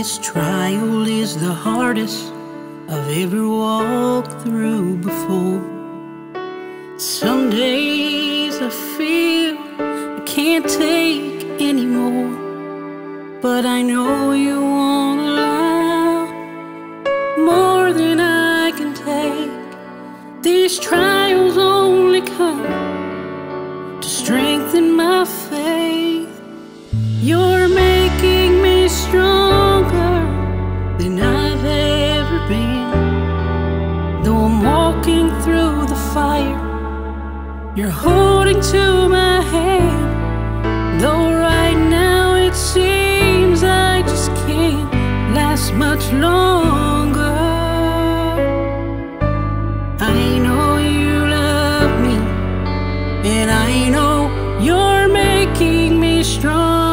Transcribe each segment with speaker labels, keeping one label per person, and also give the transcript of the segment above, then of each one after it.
Speaker 1: This trial is the hardest I've ever walked through before. Some days I feel I can't take anymore, but I know you won't allow more than I can take. These trials only come to strengthen my faith. You're making me stronger than I've ever been. Though I'm walking through the fire, you're holding to my hand. Though right now it seems I just can't last much longer, I know you love me, and I know you're making me stronger.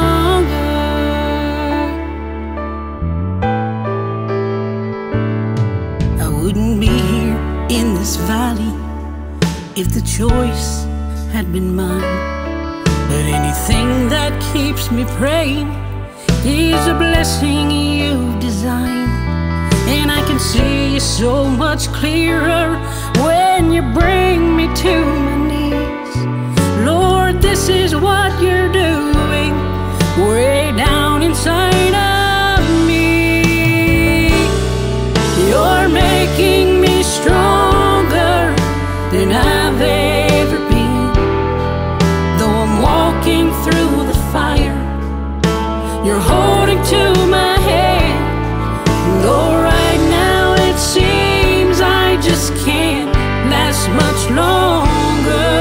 Speaker 1: I wouldn't be here in this valley if the choice had been mine. But anything that keeps me praying is a blessing you've designed. And I can see you so much clearer when you bring me to my knees. Lord, this is what you're doing way down inside of me. You're making me stronger than I've ever been. Though I'm walking through the fire, you're holding to my hand. Though right now it seems I just can't last much longer,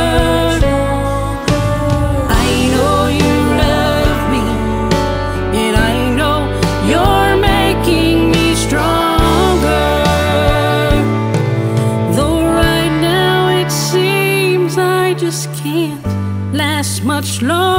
Speaker 1: I know you love me, and I know you're making me stronger. Though right now it seems I just can't last much longer.